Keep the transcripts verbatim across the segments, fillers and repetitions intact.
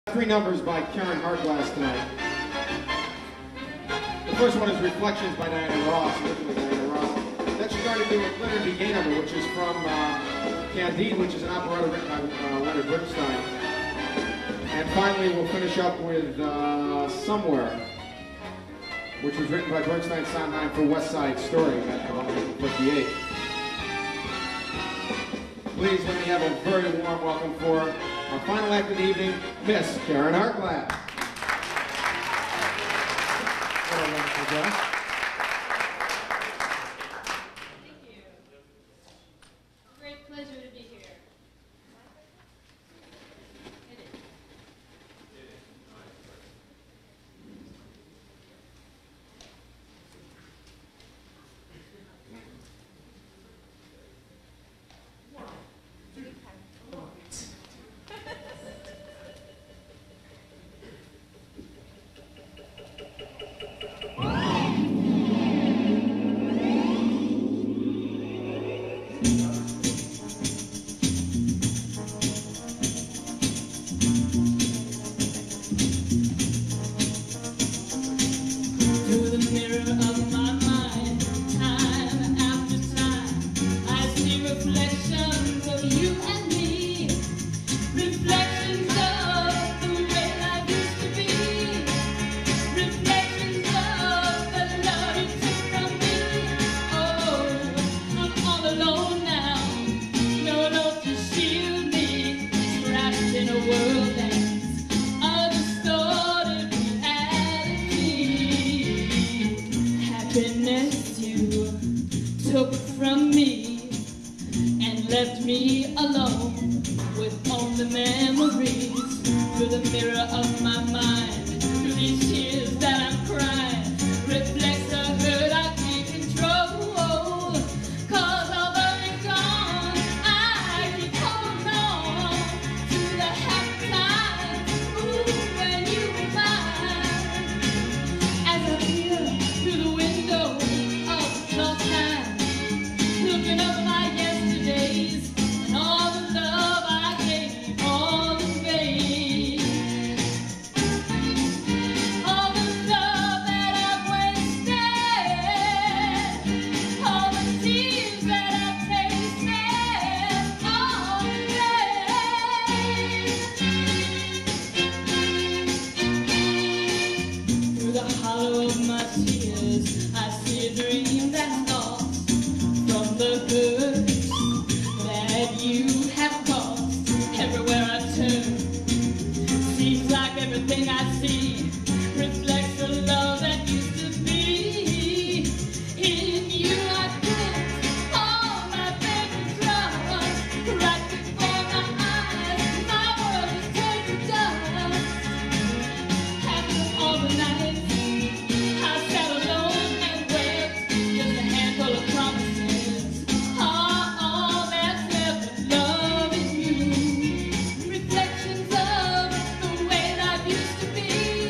Three numbers by Karen Hartglass tonight. The first one is Reflections by Diana Ross, originally Diana Ross. Then she's going to do a Liturgy Gay number, which is from uh, Candide, which is an operetta written by uh, Leonard Bernstein. And finally, we'll finish up with uh, Somewhere, which was written by Bernstein Sondheim for West Side Story back in nineteen fifty-eight. Please let me have a very warm welcome for our final act of the evening, Miss Karen Hartglass. What a wonderful job. Thank you. Great pleasure to be here. It is. Took from me and left me alone with only memories through the mirror of my mind. Through these tears that I'm crying reflects the hurt I can't control. Cause although you're gone, I keep holding on to the happy times, ooh, when you were mine. As I peer through the window of lost time, looking over my yesterdays and all the love I gave, all in vain. All the love that I've wasted, all the tears that I've tasted, all in vain. Through the hollow of my tears, I see a dream that's lost. From the good that you have caused, everywhere I turn, seems like everything I see reflects the love that used to be. In you I put all my baby trust. Right before my eyes, my world is turned to dust. After all the nights I sat alone and wept, just a handful of promises. All, all that's left but love in you. Reflections of the way life used to be.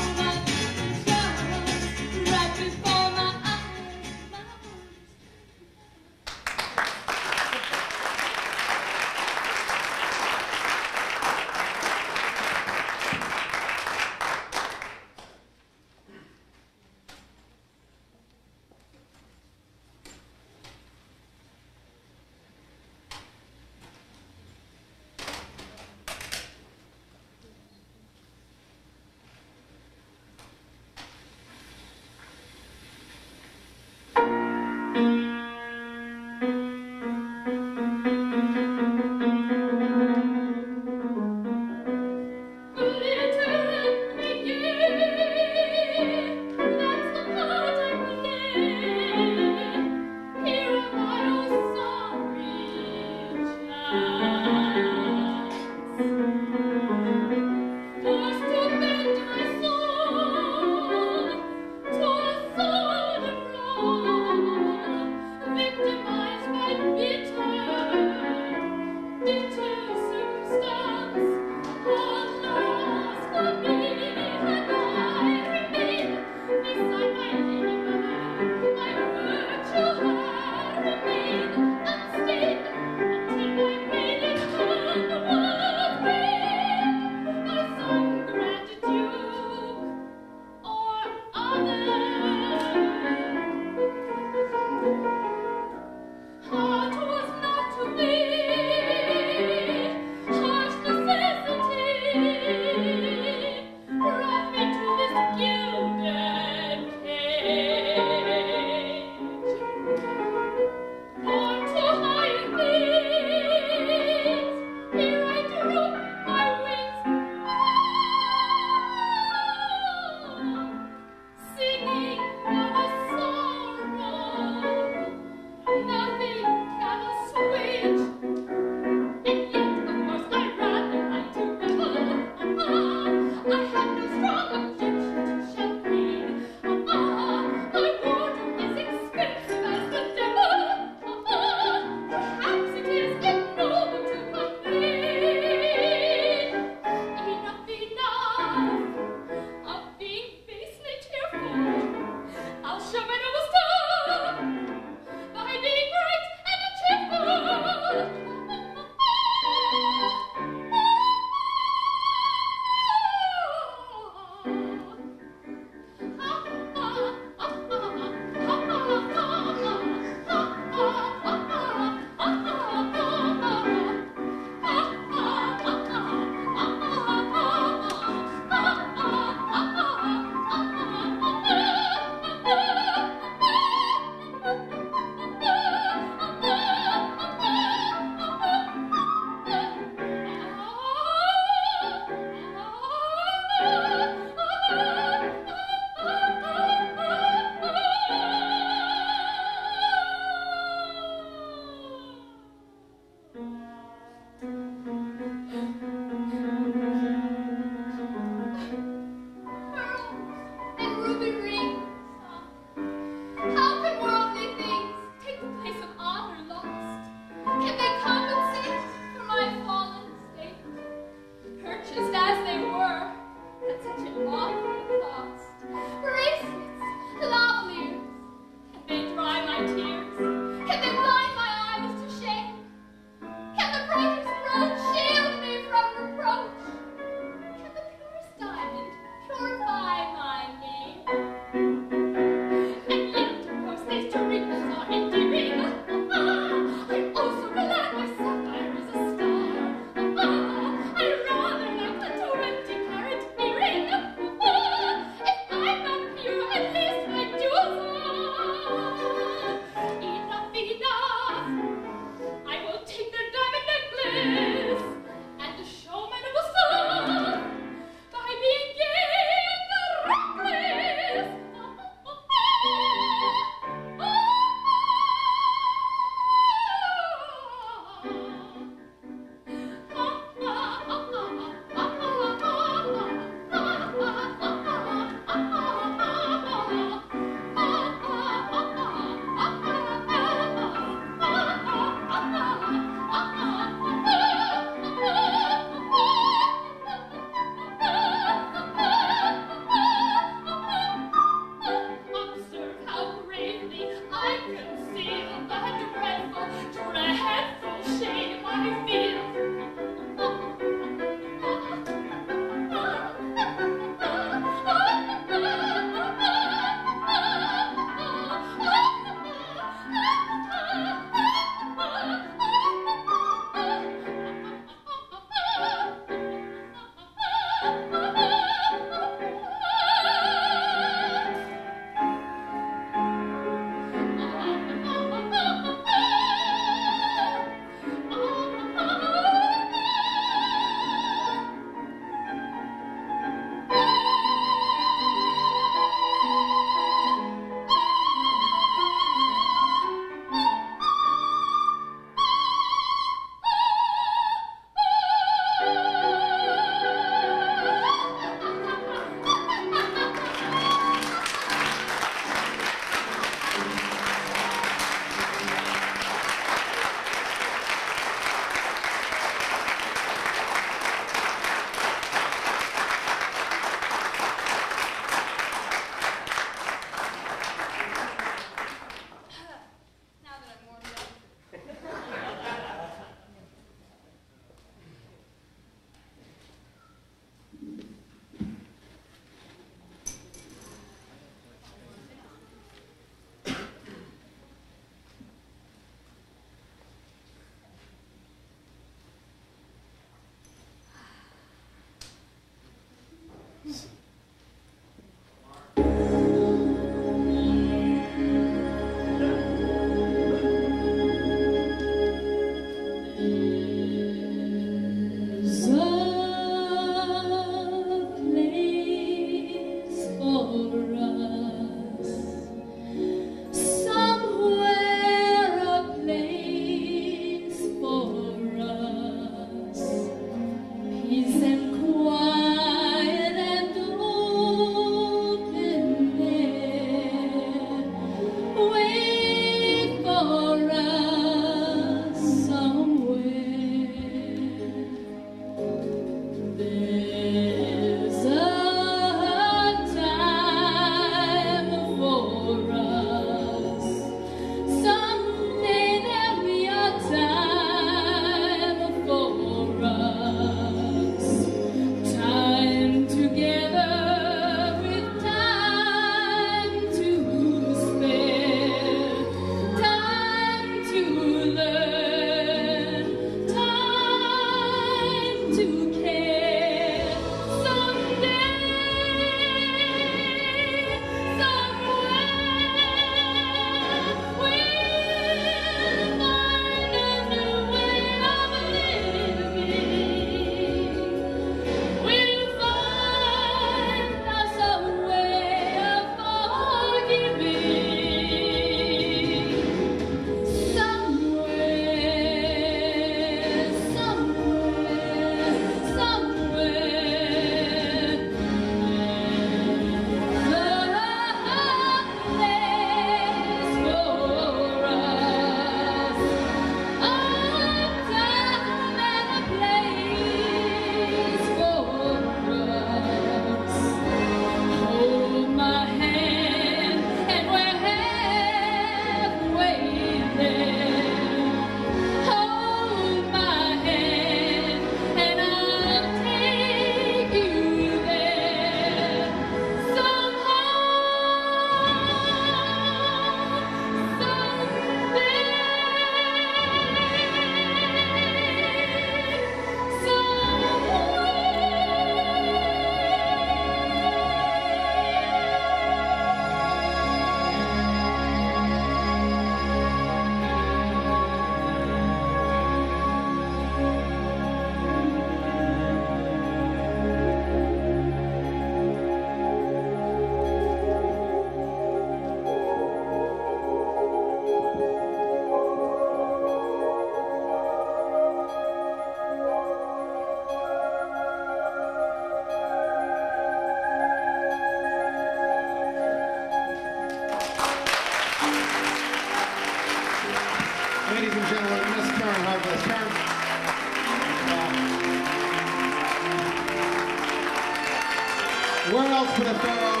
else but a fellow